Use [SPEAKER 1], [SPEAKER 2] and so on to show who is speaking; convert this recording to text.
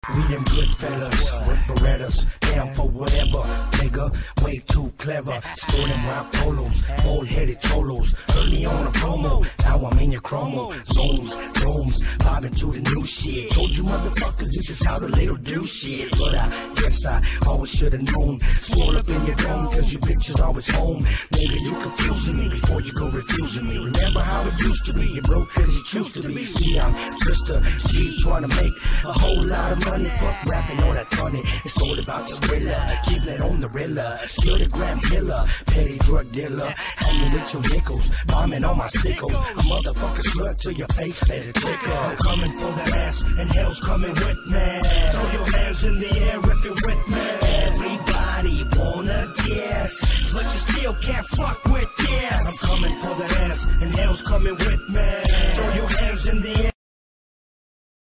[SPEAKER 1] We them good fellas with Berettas, down for whatever, nigga, way too clever. Sporting wild polos, bald-headed cholos, early on a promo, now I'm in your chromo. Zones, domes, vibing to the new shit. Told you motherfuckers this is how the little do shit. But I guess I always should've known. Swole up in your dome, cause your bitch is always home. Nigga, you confusing me before you go refusing me. Remember how it used to be, you broke cause you choose to be. See, I'm just a G trying to make a whole lot of money. Fuck rapping all that funny, it's all about the thriller. Keep that on the rilla, still the gram killer, petty drug dealer, hanging with your nickels, bombing on my sickles. A motherfucker slut to your face, let it tickle. I'm coming for that ass, and hell's coming with me. Throw your hands in the air if you're with me. Everybody wanna guess, but you still can't fuck with this. I'm coming for that ass, and hell's coming with me. Throw your hands in the air.